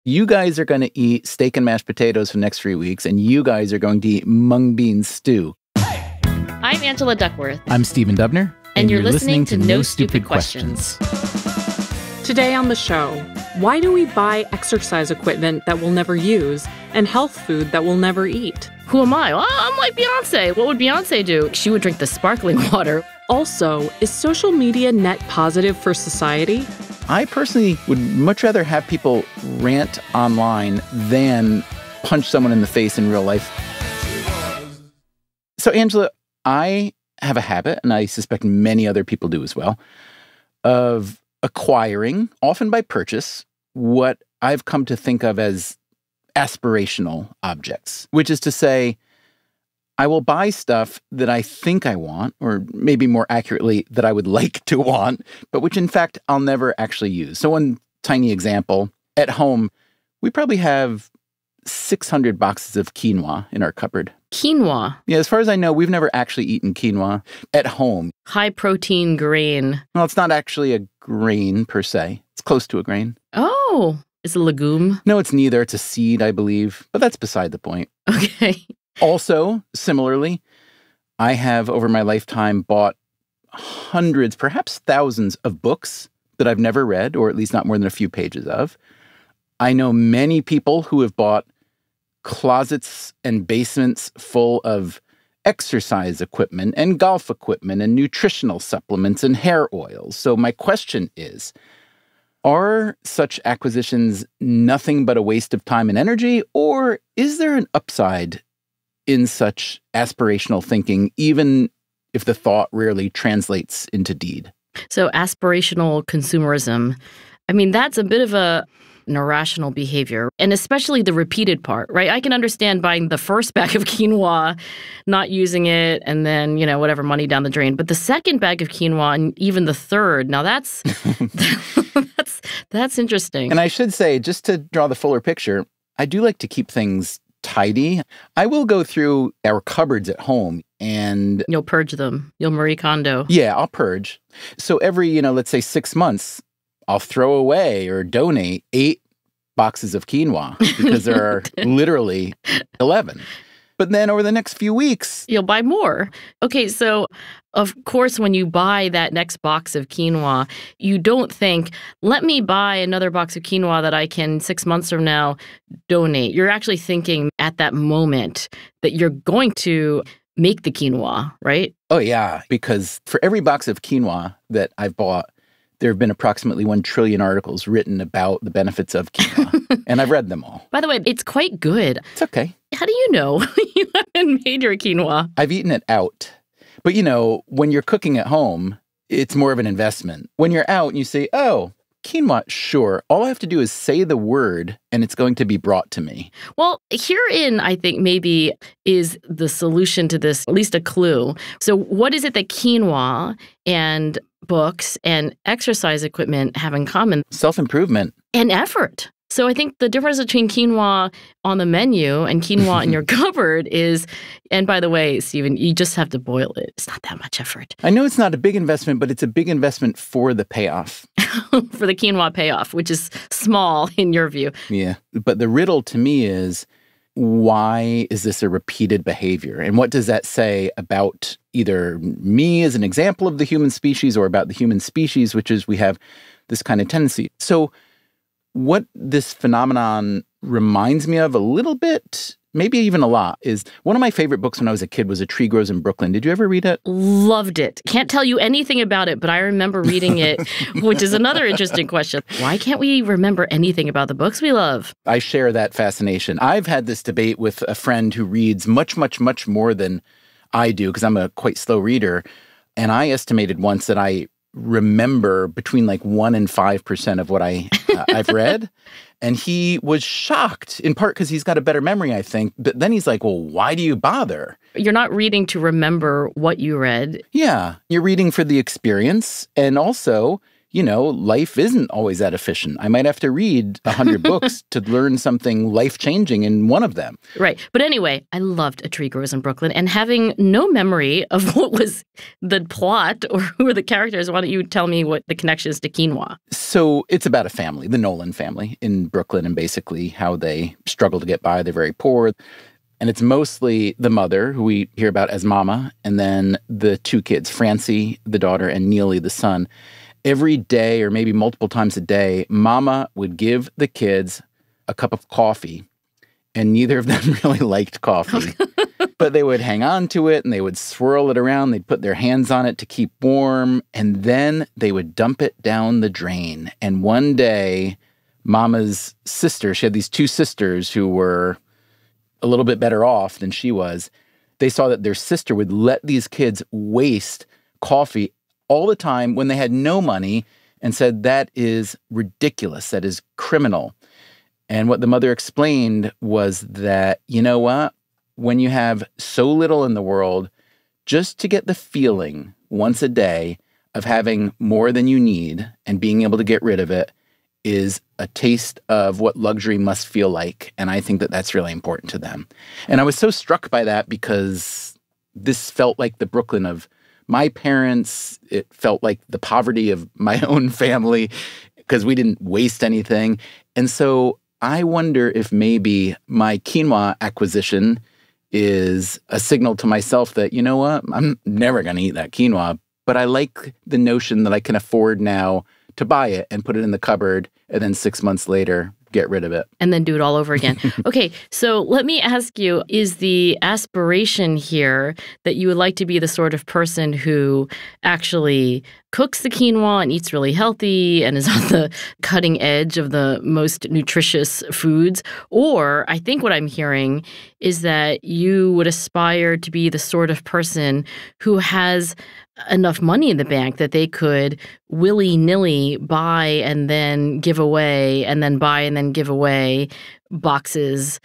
You guys are going to eat steak and mashed potatoes for the next 3 weeks, and you guys are going to eat mung bean stew. I'm Angela Duckworth. I'm Stephen Dubner. And you're listening to No Stupid Questions. Today on the show, why do we buy exercise equipment that we'll never use and health food that we'll never eat? Who am I? Well, I'm like Beyonce. What would Beyonce do? She would drink the sparkling water. Also, is social media net positive for society? I personally would much rather have people rant online than punch someone in the face in real life. So, Angela, I have a habit, and I suspect many other people do as well, of acquiring, often by purchase, what I've come to think of as aspirational objects, which is to say, I will buy stuff that I think I want, or maybe more accurately, that I would like to want, but which in fact I'll never actually use. So one tiny example, at home, we probably have 600 boxes of quinoa in our cupboard. Quinoa? Yeah, as far as I know, we've never actually eaten quinoa at home. High protein grain. Well, it's not actually a grain per se. It's close to a grain. Oh, it's a legume? No, it's neither. It's a seed, I believe, but that's beside the point. Okay. Also, similarly, I have over my lifetime bought hundreds, perhaps thousands of books that I've never read, or at least not more than a few pages of. I know many people who have bought closets and basements full of exercise equipment and golf equipment and nutritional supplements and hair oils. So my question is, are such acquisitions nothing but a waste of time and energy, or is there an upside in such aspirational thinking, even if the thought rarely translates into deed? So aspirational consumerism, I mean, that's a bit of an irrational behavior, and especially the repeated part, right? I can understand buying the first bag of quinoa, not using it, and then, whatever, money down the drain. But the second bag of quinoa and even the third, now that's that's interesting. And I should say, just to draw the fuller picture, I do like to keep things tidy. I will go through our cupboards at home and... You'll purge them. You'll Marie Kondo. Yeah, I'll purge. So every, let's say 6 months, I'll throw away or donate 8 boxes of quinoa because there are literally 11. But then over the next few weeks... You'll buy more. Okay, so of course, when you buy that next box of quinoa, you don't think, let me buy another box of quinoa that I can 6 months from now donate. You're actually thinking at that moment that you're going to make the quinoa, right? Oh, yeah, because for every box of quinoa that I've bought, there have been approximately 1 trillion articles written about the benefits of quinoa, and I've read them all. By the way, it's quite good. It's okay. How do you know you haven't made your quinoa? I've eaten it out. But, when you're cooking at home, it's more of an investment. When you're out and you say, oh, quinoa, sure. All I have to do is say the word and it's going to be brought to me. Well, herein, I think maybe is the solution to this, at least a clue. So what is it that quinoa and books and exercise equipment have in common? Self-improvement. And effort. So I think the difference between quinoa on the menu and quinoa in your cupboard is, and by the way, Stephen, you just have to boil it. It's not that much effort. I know it's not a big investment, but it's a big investment for the payoff. For the quinoa payoff, which is small in your view. Yeah. But the riddle to me is, why is this a repeated behavior? And what does that say about either me as an example of the human species or about the human species, which is we have this kind of tendency. So what this phenomenon reminds me of a little bit, maybe even a lot, is one of my favorite books when I was a kid was A Tree Grows in Brooklyn. Did you ever read it? Loved it. Can't tell you anything about it, but I remember reading it, which is another interesting question. Why can't we remember anything about the books we love? I share that fascination. I've had this debate with a friend who reads much, much, much more than I do because I'm a quite slow reader. And I estimated once that I remember between like 1% and 5% of what I've read. And he was shocked, in part because he's got a better memory, I think. But then he's like, well, why do you bother? You're not reading to remember what you read. Yeah, you're reading for the experience. And also, life isn't always that efficient. I might have to read 100 books to learn something life-changing in one of them. Right. But anyway, I loved A Tree Grows in Brooklyn. And having no memory of what was the plot or who were the characters, why don't you tell me what the connection is to quinoa? So it's about a family, the Nolan family in Brooklyn, and basically how they struggle to get by. They're very poor. And it's mostly the mother, who we hear about as Mama, and then the two kids, Francie, the daughter, and Neely, the son. Every day, or maybe multiple times a day, Mama would give the kids a cup of coffee, and neither of them really liked coffee. But they would hang on to it, and they would swirl it around. They'd put their hands on it to keep warm, and then they would dump it down the drain. And one day, Mama's sister, she had these two sisters who were a little bit better off than she was. They saw that their sister would let these kids waste coffee all the time when they had no money, and said, that is ridiculous. That is criminal. And what the mother explained was that, you know what? When you have so little in the world, just to get the feeling once a day of having more than you need and being able to get rid of it is a taste of what luxury must feel like. And I think that that's really important to them. And I was so struck by that because this felt like the Brooklyn of my parents. It felt like the poverty of my own family because we didn't waste anything. And so I wonder if maybe my quinoa acquisition is a signal to myself that, you know what, I'm never going to eat that quinoa, but I like the notion that I can afford now to buy it and put it in the cupboard and then 6 months later get rid of it. And then do it all over again. Okay, so let me ask you, is the aspiration here that you would like to be the sort of person who actually cooks the quinoa and eats really healthy and is on the cutting edge of the most nutritious foods? Or I think what I'm hearing is that you would aspire to be the sort of person who has enough money in the bank that they could willy-nilly buy and then give away and then buy and then give away boxes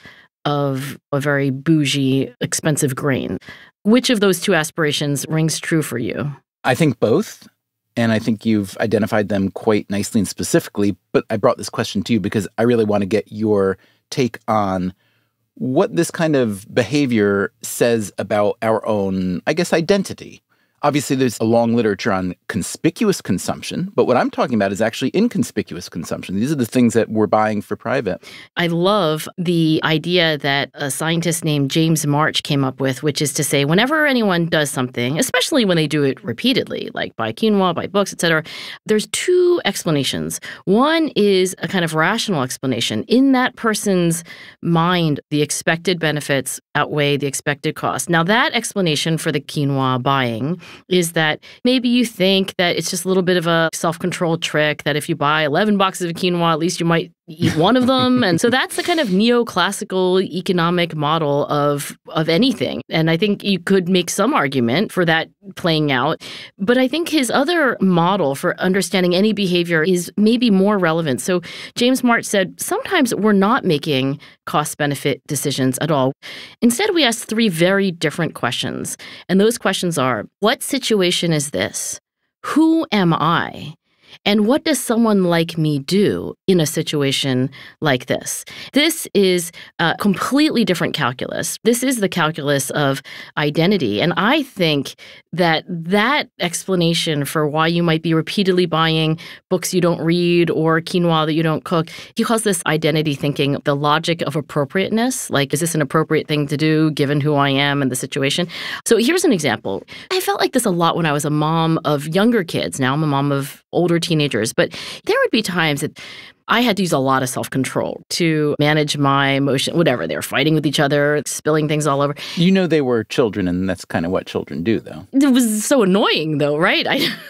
of a very bougie, expensive grain. Which of those two aspirations rings true for you? I think both. And I think you've identified them quite nicely and specifically. But I brought this question to you because I really want to get your take on what this kind of behavior says about our own, I guess, identity. Obviously, there's a long literature on conspicuous consumption, but what I'm talking about is actually inconspicuous consumption. These are the things that we're buying for private. I love the idea that a scientist named James March came up with, which is to say whenever anyone does something, especially when they do it repeatedly, like buy quinoa, buy books, etc., there's two explanations. One is a kind of rational explanation. In that person's mind, the expected benefits outweigh the expected cost. Now, that explanation for the quinoa buying is that maybe you think that it's just a little bit of a self-control trick, that if you buy 11 boxes of quinoa, at least you might eat one of them. And so that's the kind of neoclassical economic model of anything. And I think you could make some argument for that playing out. But I think his other model for understanding any behavior is maybe more relevant. So James March said, sometimes we're not making cost-benefit decisions at all. Instead, we ask three very different questions. And those questions are, what situation is this? Who am I? And what does someone like me do in a situation like this? This is a completely different calculus. This is the calculus of identity. And I think that that explanation for why you might be repeatedly buying books you don't read or quinoa that you don't cook, he calls this identity thinking, the logic of appropriateness. Like, is this an appropriate thing to do given who I am and the situation? So here's an example. I felt like this a lot when I was a mom of younger kids. Now I'm a mom of older teenagers, but there would be times that I had to use a lot of self-control to manage my emotion, whatever. They were fighting with each other, spilling things all over. You know they were children, and that's kind of what children do, though. It was so annoying, though, right?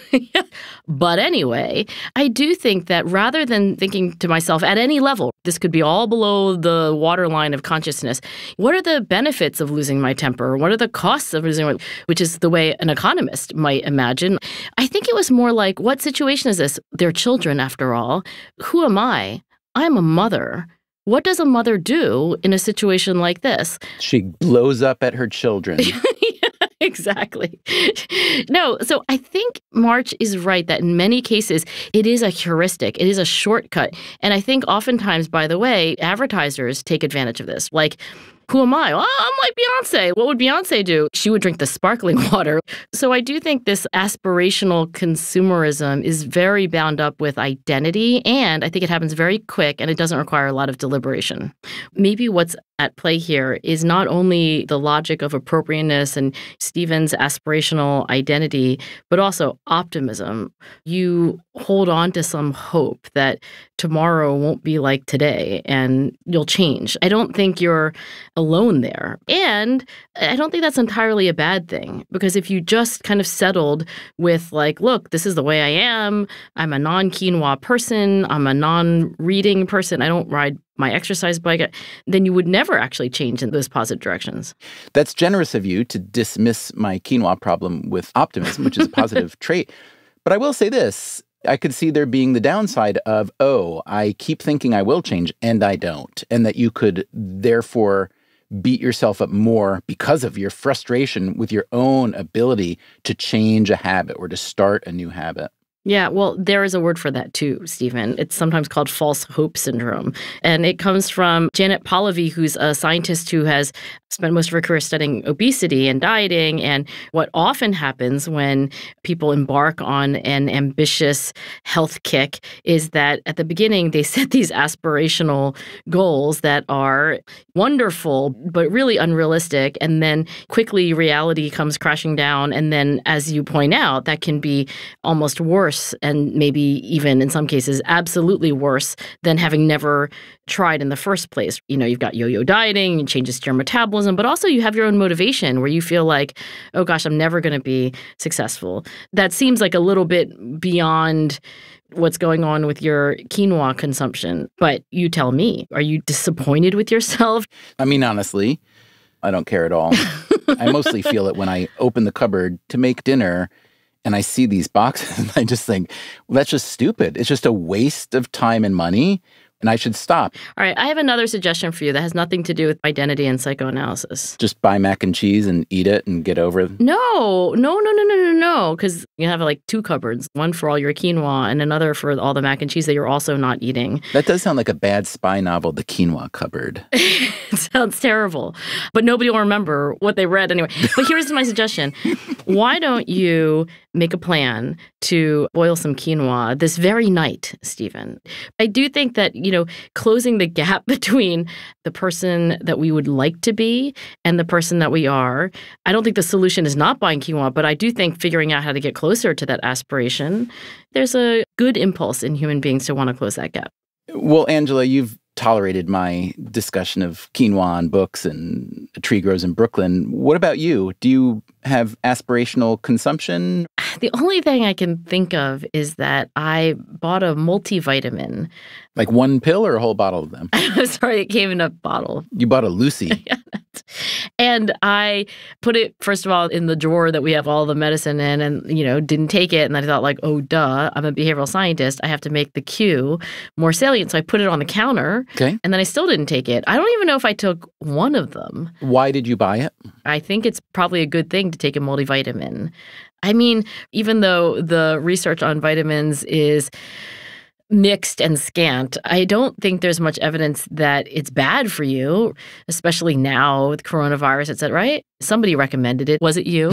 But anyway, I do think that rather than thinking to myself at any level, this could be all below the waterline of consciousness, what are the benefits of losing my temper? What are the costs of losing my, which is the way an economist might imagine. I think it was more like, what situation is this? They're children, after all. Who am I? I'm a mother. What does a mother do in a situation like this? She blows up at her children. Exactly. No, so I think March is right that in many cases, it is a heuristic. It is a shortcut. And I think oftentimes, by the way, advertisers take advantage of this. Like, who am I? Well, I'm like Beyonce. What would Beyonce do? She would drink the sparkling water. So I do think this aspirational consumerism is very bound up with identity, and I think it happens very quick, and it doesn't require a lot of deliberation. Maybe what's at play here is not only the logic of appropriateness and Stephen's aspirational identity, but also optimism. You hold on to some hope that tomorrow won't be like today and you'll change. I don't think you're alone there. And I don't think that's entirely a bad thing, because if you just kind of settled with like, look, this is the way I am. I'm a non-quinoa person. I'm a non-reading person. I don't ride my exercise bike, then you would never actually change in those positive directions. That's generous of you to dismiss my quinoa problem with optimism, which is a positive trait. But I will say this. I could see there being the downside of, I keep thinking I will change and I don't. And that you could therefore beat yourself up more because of your frustration with your own ability to change a habit or to start a new habit. Yeah, well, there is a word for that too, Stephen. It's sometimes called false hope syndrome. And it comes from Janet Polivy, who's a scientist who has spent most of her career studying obesity and dieting. And what often happens when people embark on an ambitious health kick is that at the beginning, they set these aspirational goals that are wonderful, but really unrealistic. And then quickly reality comes crashing down. And then, as you point out, that can be almost worse, and maybe even in some cases absolutely worse than having never tried in the first place. You know, you've got yo-yo dieting and changes to your metabolism, but also you have your own motivation where you feel like, oh gosh, I'm never going to be successful. That seems like a little bit beyond what's going on with your quinoa consumption. But you tell me, are you disappointed with yourself? I mean, honestly, I don't care at all. I mostly feel it when I open the cupboard to make dinner and I see these boxes and I just think, well, that's just stupid. It's just a waste of time and money, and I should stop. All right, I have another suggestion for you that has nothing to do with identity and psychoanalysis. Just buy mac and cheese and eat it and get over it? No, because you have like two cupboards, one for all your quinoa and another for all the mac and cheese that you're also not eating. That does sound like a bad spy novel, The Quinoa Cupboard. It sounds terrible, but nobody will remember what they read anyway. But here's my suggestion. Why don't you make a plan to boil some quinoa this very night, Stephen? I do think that, closing the gap between the person that we would like to be and the person that we are, I don't think the solution is not buying quinoa, but I do think figuring out how to get closer to that aspiration, there's a good impulse in human beings to want to close that gap. Well, Angela, you've tolerated my discussion of quinoa and books and A Tree Grows in Brooklyn. What about you? Do you have aspirational consumption? The only thing I can think of is that I bought a multivitamin. Like one pill or a whole bottle of them? I'm sorry, it came in a bottle. You bought a Lucy. And I put it, first of all, in the drawer that we have all the medicine in and, didn't take it. And I thought like, oh, duh, I'm a behavioral scientist. I have to make the cue more salient. So I put it on the counter. Okay. And then I still didn't take it. I don't even know if I took one of them. Why did you buy it? I think it's probably a good thing to take a multivitamin. I mean, even though the research on vitamins is mixed and scant, I don't think there's much evidence that it's bad for you, especially now with coronavirus, et cetera, right? Somebody recommended it. Was it you?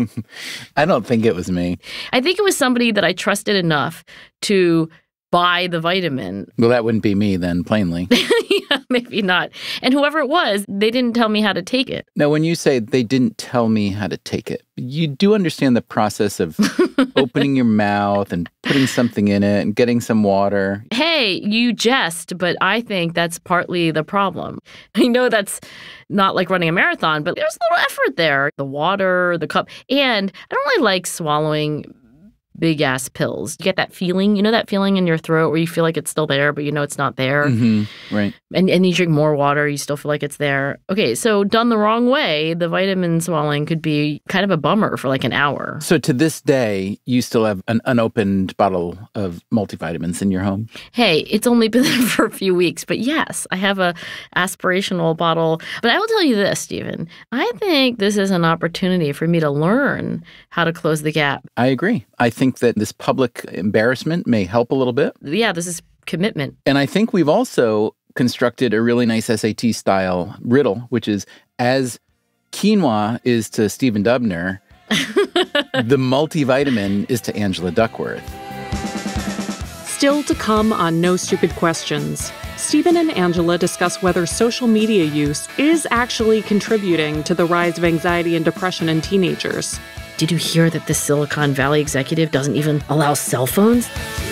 I don't think it was me. I think it was somebody that I trusted enough to buy the vitamin. Well, that wouldn't be me then, plainly. Yeah, maybe not. And whoever it was, they didn't tell me how to take it. Now, when you say they didn't tell me how to take it, you do understand the process of opening your mouth and putting something in it and getting some water. Hey, you jest, but I think that's partly the problem. I know that's not like running a marathon, but there's a little effort there. The water, the cup. And I don't really like swallowing big-ass pills. You get that feeling, that feeling in your throat where you feel like it's still there, but you know it's not there. Right. And you drink more water, you still feel like it's there. Okay, so done the wrong way, the vitamin swallowing could be kind of a bummer for like an hour. So to this day, you still have an unopened bottle of multivitamins in your home? Hey, it's only been there for a few weeks, but yes, I have a aspirational bottle. But I will tell you this, Stephen, I think this is an opportunity for me to learn how to close the gap. I agree. I think that this public embarrassment may help a little bit. Yeah, this is commitment. And I think we've also constructed a really nice SAT-style riddle, which is, as quinoa is to Stephen Dubner, the multivitamin is to Angela Duckworth. Still to come on No Stupid Questions, Stephen and Angela discuss whether social media use is actually contributing to the rise of anxiety and depression in teenagers. Did you hear that this Silicon Valley executive doesn't even allow cell phones?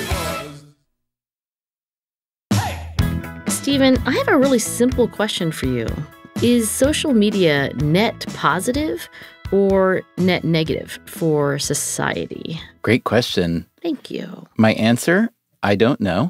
Stephen, I have a really simple question for you. Is social media net positive or net negative for society? Great question. Thank you. My answer, I don't know.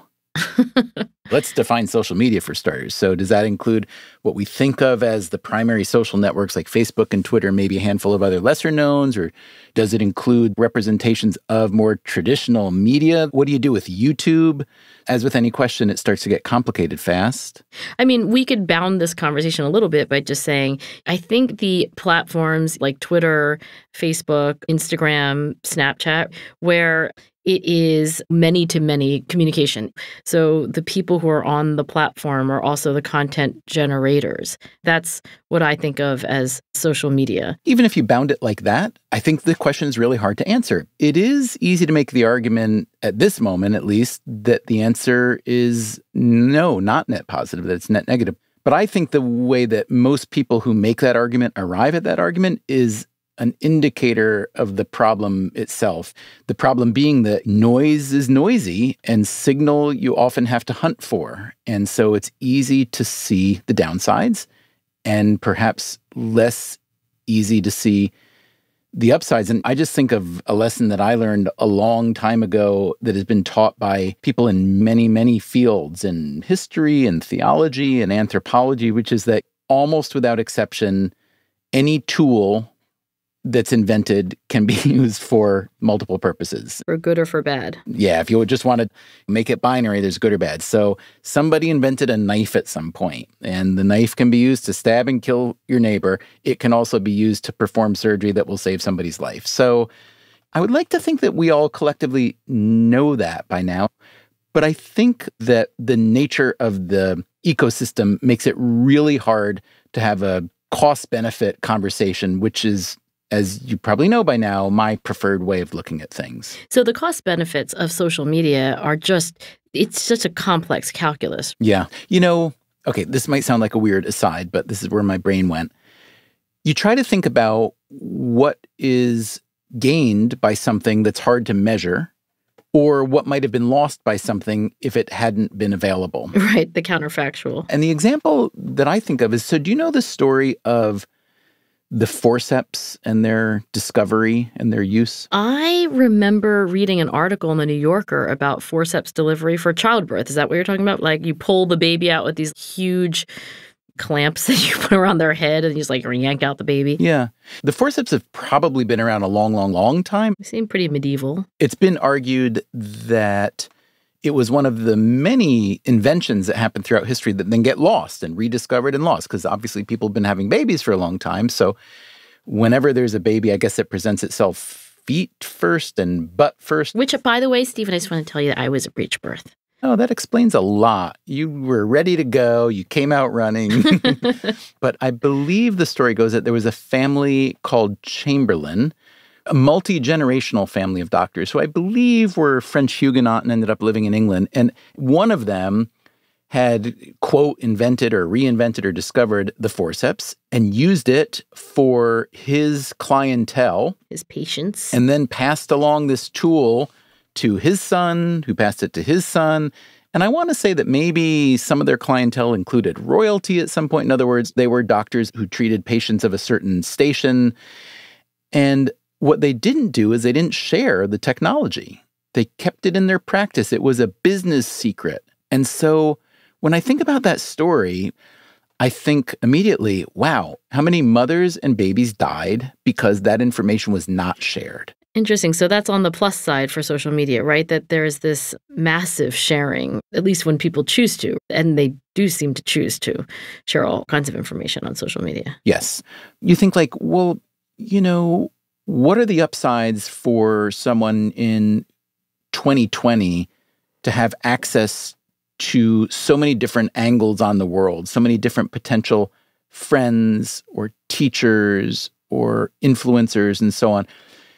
Let's define social media for starters. So does that include what we think of as the primary social networks like Facebook and Twitter, maybe a handful of other lesser knowns? Or does it include representations of more traditional media? What do you do with YouTube? As with any question, it starts to get complicated fast. I mean, we could bound this conversation a little bit by just saying, I think the platforms like Twitter, Facebook, Instagram, Snapchat, where it is many-to-many communication. So the people who are on the platform are also the content generators. That's what I think of as social media. Even if you bound it like that, I think the question is really hard to answer. It is easy to make the argument, at this moment at least, that the answer is no, not net positive, that it's net negative. But I think the way that most people who make that argument arrive at that argument is an indicator of the problem itself. The problem being that noise is noisy and signal you often have to hunt for. And so it's easy to see the downsides and perhaps less easy to see the upsides. And I just think of a lesson that I learned a long time ago that has been taught by people in many, many fields, in history and theology and anthropology, which is that almost without exception, any tool that's invented can be used for multiple purposes. For good or for bad. Yeah, if you would just want to make it binary, there's good or bad. So somebody invented a knife at some point, and the knife can be used to stab and kill your neighbor. It can also be used to perform surgery that will save somebody's life. So I would like to think that we all collectively know that by now. But I think that the nature of the ecosystem makes it really hard to have a cost-benefit conversation, which is, as you probably know by now, my preferred way of looking at things. So the cost benefits of social media are it's such a complex calculus. Yeah. Okay, this might sound like a weird aside, but this is where my brain went. You try to think about what is gained by something that's hard to measure, or what might have been lost by something if it hadn't been available. Right, the counterfactual. And the example that I think of is, so do you know the story of the forceps and their discovery and their use? I remember reading an article in the New Yorker about forceps delivery for childbirth. Is that what you're talking about? Like you pull the baby out with these huge clamps that you put around their head and you just like yank out the baby. Yeah. The forceps have probably been around a long, long, long time. They seem pretty medieval. It's been argued that it was one of the many inventions that happened throughout history that then get lost and rediscovered and lost, because obviously people have been having babies for a long time. So whenever there's a baby, I guess it presents itself feet first and butt first. Which, by the way, Stephen, I just want to tell you that I was a breech birth. Oh, that explains a lot. You were ready to go. You came out running. But I believe the story goes that there was a family called Chamberlain, a multi-generational family of doctors who I believe were French Huguenot and ended up living in England. And one of them had, quote, invented or reinvented or discovered the forceps and used it for his clientele. His patients. And then passed along this tool to his son, who passed it to his son. And I want to say that maybe some of their clientele included royalty at some point. In other words, they were doctors who treated patients of a certain station. And what they didn't do is they didn't share the technology. They kept it in their practice. It was a business secret. And so when I think about that story, I think immediately, wow, how many mothers and babies died because that information was not shared? Interesting. So that's on the plus side for social media, right? That there's this massive sharing, at least when people choose to. And they do seem to choose to share all kinds of information on social media. Yes. You think like, well, what are the upsides for someone in 2020 to have access to so many different angles on the world, so many different potential friends or teachers or influencers and so on?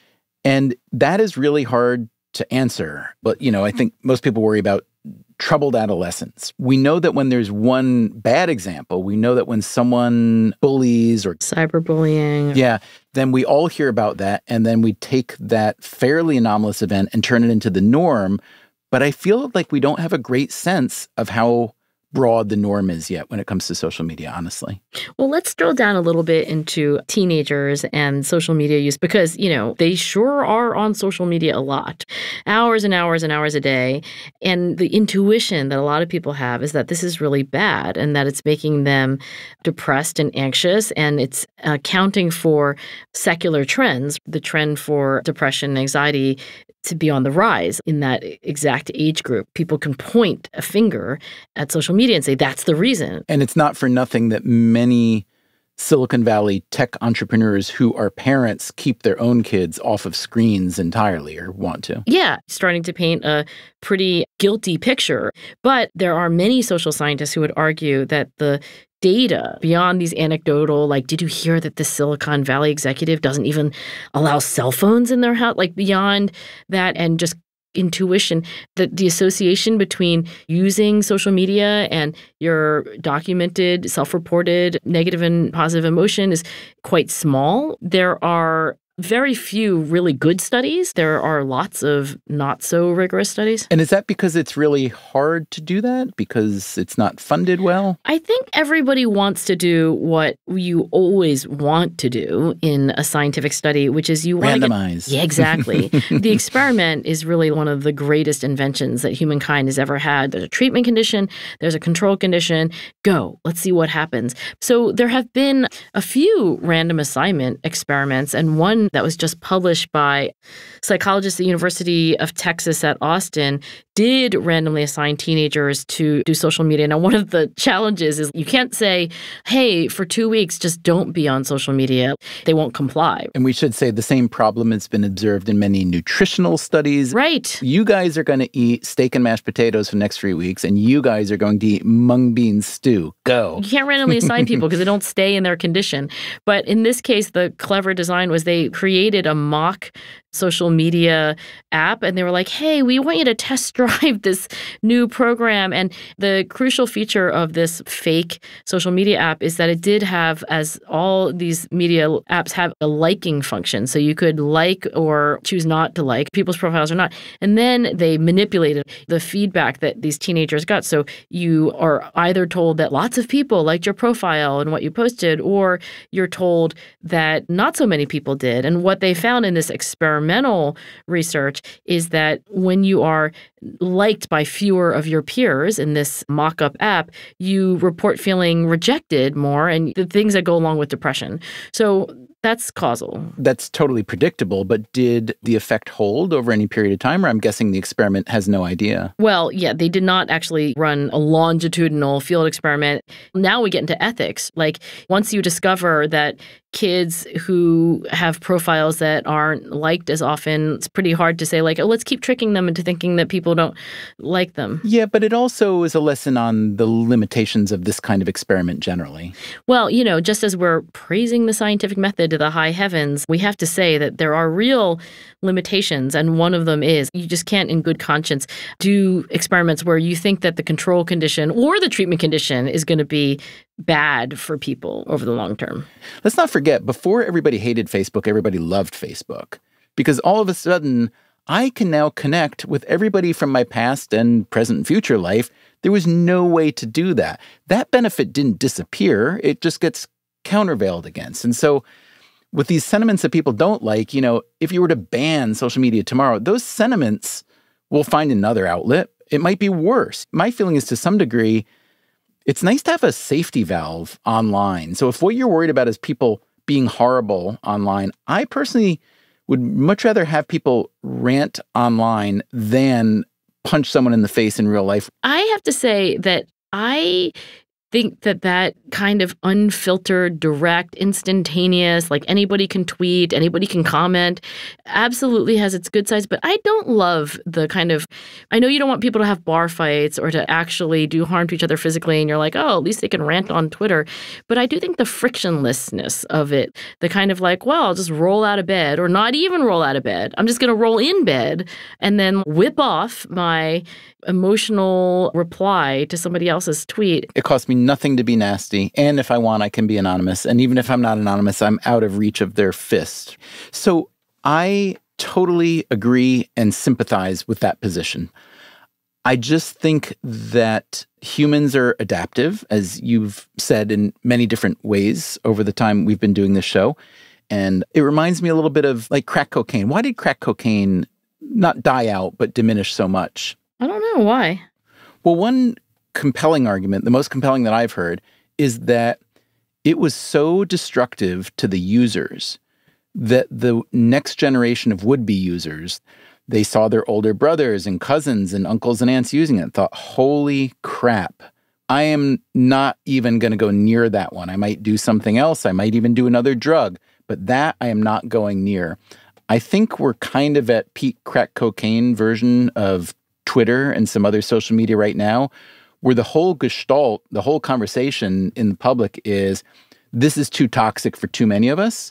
And that is really hard to answer. But, I think most people worry about troubled adolescents. We know that when there's one bad example, we know that when someone bullies or cyberbullying. Yeah, then we all hear about that. And then we take that fairly anomalous event and turn it into the norm. But I feel like we don't have a great sense of how broad the norm is yet when it comes to social media, honestly. Well, let's drill down a little bit into teenagers and social media use because, they sure are on social media a lot, hours and hours and hours a day. And the intuition that a lot of people have is that this is really bad and that it's making them depressed and anxious. And it's accounting for secular trends, the trend for depression and anxiety to be on the rise in that exact age group. People can point a finger at social media and say, that's the reason. And it's not for nothing that many Silicon Valley tech entrepreneurs who are parents keep their own kids off of screens entirely or want to. Yeah, starting to paint a pretty guilty picture. But there are many social scientists who would argue that the data beyond these anecdotal, like, did you hear that this Silicon Valley executive doesn't even allow cell phones in their house? Like beyond that and just intuition, that the association between using social media and your documented, self-reported negative and positive emotion is quite small. There are very few really good studies. There are lots of not so rigorous studies. And is that because it's really hard to do that? Because it's not funded well? I think everybody wants to do what you always want to do in a scientific study, which is you want to randomize. Yeah, exactly. The experiment is really one of the greatest inventions that humankind has ever had. There's a treatment condition, there's a control condition. Go, let's see what happens. So there have been a few random assignment experiments, and one that was just published by psychologists at the University of Texas at Austin did randomly assign teenagers to do social media. Now, one of the challenges is you can't say, hey, for 2 weeks, just don't be on social media. They won't comply. And we should say the same problem has been observed in many nutritional studies. Right. You guys are going to eat steak and mashed potatoes for the next 3 weeks, and you guys are going to eat mung bean stew. Go. You can't randomly assign people because they don't stay in their condition. But in this case, the clever design was they created a mock social media app, and they were like, hey, we want you to test drive this new program. And the crucial feature of this fake social media app is that it did have, as all these media apps have, a liking function. So you could like or choose not to like people's profiles or not. And then they manipulated the feedback that these teenagers got. So you are either told that lots of people liked your profile and what you posted, or you're told that not so many people did. And what they found in this experimental research is that when you are liked by fewer of your peers in this mock-up app, you report feeling rejected more and the things that go along with depression. So that's causal. That's totally predictable, but did the effect hold over any period of time? Or I'm guessing the experiment has no idea. Well, yeah, they did not actually run a longitudinal field experiment. Now we get into ethics. Like, once you discover that kids who have profiles that aren't liked as often, it's pretty hard to say, like, oh, let's keep tricking them into thinking that people don't like them. Yeah, but it also is a lesson on the limitations of this kind of experiment generally. Well, just as we're praising the scientific method to the high heavens, we have to say that there are real limitations. And one of them is you just can't in good conscience do experiments where you think that the control condition or the treatment condition is going to be bad for people over the long term. Let's not forget, before everybody hated Facebook, everybody loved Facebook. Because all of a sudden, I can now connect with everybody from my past and present and future life. There was no way to do that. That benefit didn't disappear. It just gets countervailed against. And so with these sentiments that people don't like, if you were to ban social media tomorrow, those sentiments will find another outlet. It might be worse. My feeling is, to some degree, it's nice to have a safety valve online. So if what you're worried about is people being horrible online, I personally would much rather have people rant online than punch someone in the face in real life. I have to say that I think that kind of unfiltered, direct, instantaneous, like anybody can tweet, anybody can comment, absolutely has its good sides. But I don't love the kind of, I know you don't want people to have bar fights or to actually do harm to each other physically, and you're like, oh, at least they can rant on Twitter. But I do think the frictionlessness of it, the kind of like, well, I'll just roll out of bed, or not even roll out of bed. I'm just going to roll in bed and then whip off my emotional reply to somebody else's tweet. It costs me nothing to be nasty. And if I want, I can be anonymous. And even if I'm not anonymous, I'm out of reach of their fist. So I totally agree and sympathize with that position. I just think that humans are adaptive, as you've said in many different ways over the time we've been doing this show. And it reminds me a little bit of like crack cocaine. Why did crack cocaine not die out, but diminish so much? I don't know why. Well, one compelling argument, the most compelling that I've heard, is that it was so destructive to the users that the next generation of would-be users, they saw their older brothers and cousins and uncles and aunts using it and thought, holy crap, I am not even going to go near that one. I might do something else. I might even do another drug, but that I am not going near. I think we're kind of at peak crack cocaine version of Twitter and some other social media right now, where the whole gestalt, the whole conversation in the public is, this is too toxic for too many of us.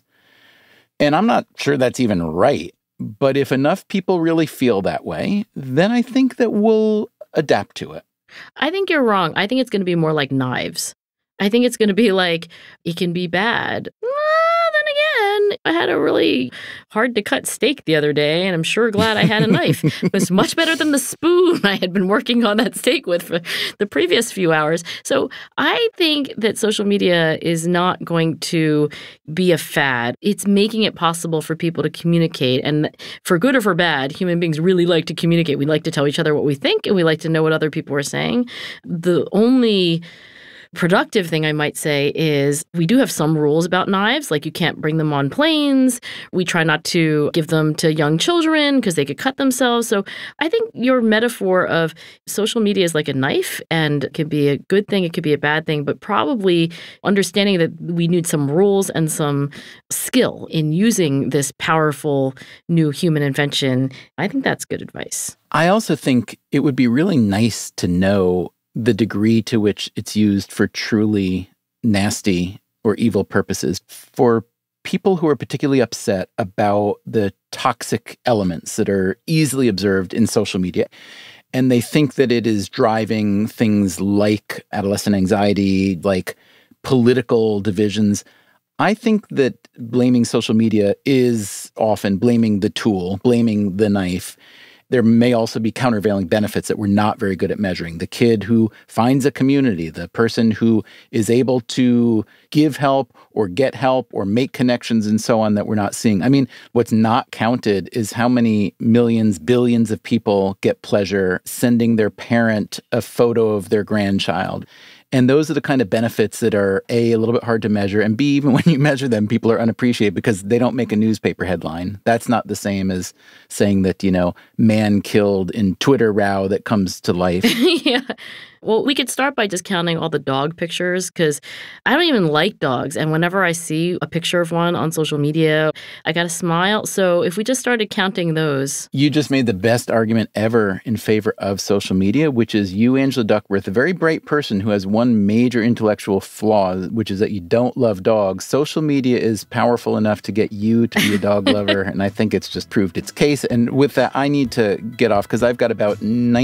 And I'm not sure that's even right. But if enough people really feel that way, then I think that we'll adapt to it. I think you're wrong. I think it's going to be more like knives. I think it's going to be like, it can be bad. Then again, I had a really hard-to-cut steak the other day, and I'm sure glad I had a knife. It was much better than the spoon I had been working on that steak with for the previous few hours. So I think that social media is not going to be a fad. It's making it possible for people to communicate. And for good or for bad, human beings really like to communicate. We like to tell each other what we think, and we like to know what other people are saying. The only productive thing I might say is we do have some rules about knives, like you can't bring them on planes. We try not to give them to young children because they could cut themselves. So I think your metaphor of social media is like a knife, and it can be a good thing, it could be a bad thing, but probably understanding that we need some rules and some skill in using this powerful new human invention. I think that's good advice. I also think it would be really nice to know the degree to which it's used for truly nasty or evil purposes. For people who are particularly upset about the toxic elements that are easily observed in social media, and they think that it is driving things like adolescent anxiety, like political divisions, I think that blaming social media is often blaming the tool, blaming the knife. There may also be countervailing benefits that we're not very good at measuring. The kid who finds a community, the person who is able to give help or get help or make connections and so on that we're not seeing. I mean, what's not counted is how many millions, billions of people get pleasure sending their parent a photo of their grandchild. And those are the kind of benefits that are, A, little bit hard to measure, and B, even when you measure them, people are unappreciated because they don't make a newspaper headline. That's not the same as saying that, man killed in Twitter row that comes to life. Yeah. Well, we could start by just counting all the dog pictures, because I don't even like dogs. And whenever I see a picture of one on social media, I got to smile. So if we just started counting those. You just made the best argument ever in favor of social media, which is you, Angela Duckworth, a very bright person who has one major intellectual flaw, which is that you don't love dogs. Social media is powerful enough to get you to be a dog lover. And I think it's just proved its case. And with that, I need to get off because I've got about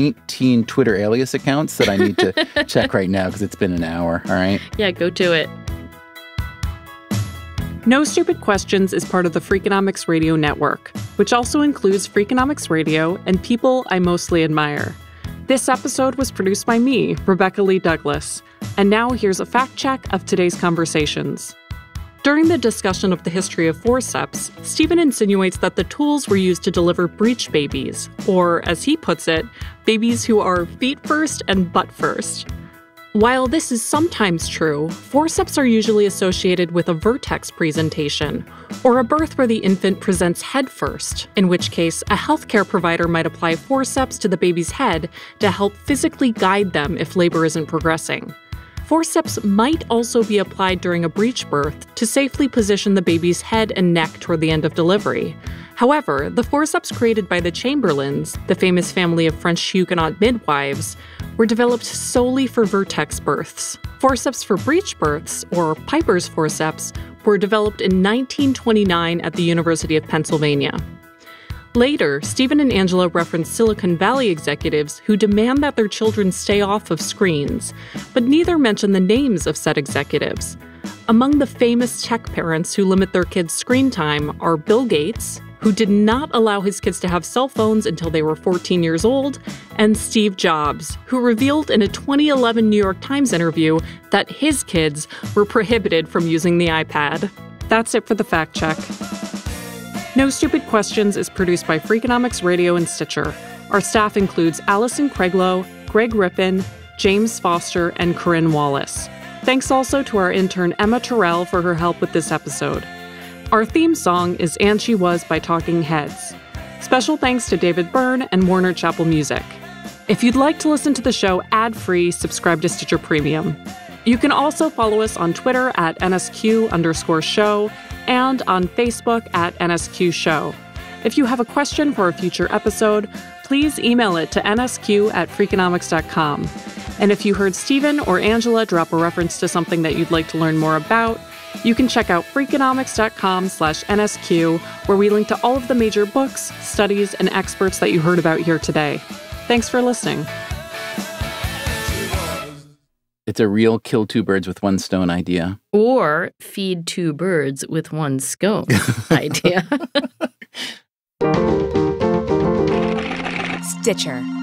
19 Twitter alias accounts that I need to check right now because it's been an hour. All right. Yeah, go to it. No Stupid Questions is part of the Freakonomics Radio Network, which also includes Freakonomics Radio and People I Mostly Admire. This episode was produced by me, Rebecca Lee Douglas. And now here's a fact check of today's conversations. During the discussion of the history of forceps, Stephen insinuates that the tools were used to deliver breech babies, or, as he puts it, babies who are feet first and butt first. While this is sometimes true, forceps are usually associated with a vertex presentation, or a birth where the infant presents head first, in which case a healthcare provider might apply forceps to the baby's head to help physically guide them if labor isn't progressing. Forceps might also be applied during a breech birth to safely position the baby's head and neck toward the end of delivery. However, the forceps created by the Chamberlains, the famous family of French Huguenot midwives, were developed solely for vertex births. Forceps for breech births, or Piper's forceps, were developed in 1929 at the University of Pennsylvania. Later, Stephen and Angela reference Silicon Valley executives who demand that their children stay off of screens, but neither mention the names of said executives. Among the famous tech parents who limit their kids' screen time are Bill Gates, who did not allow his kids to have cell phones until they were 14 years old, and Steve Jobs, who revealed in a 2011 New York Times interview that his kids were prohibited from using the iPad. That's it for the fact check. No Stupid Questions is produced by Freakonomics Radio and Stitcher. Our staff includes Allison Craiglow, Greg Rippin, James Foster, and Corinne Wallace. Thanks also to our intern Emma Terrell for her help with this episode. Our theme song is And She Was by Talking Heads. Special thanks to David Byrne and Warner Chappell Music. If you'd like to listen to the show ad-free, subscribe to Stitcher Premium. You can also follow us on Twitter at NSQ_show and on Facebook at NSQ Show. If you have a question for a future episode, please email it to nsq@freakonomics.com. And if you heard Stephen or Angela drop a reference to something that you'd like to learn more about, you can check out freakonomics.com/NSQ, where we link to all of the major books, studies, and experts that you heard about here today. Thanks for listening. It's a real kill two birds with one stone idea. Or feed two birds with one scone idea. Stitcher.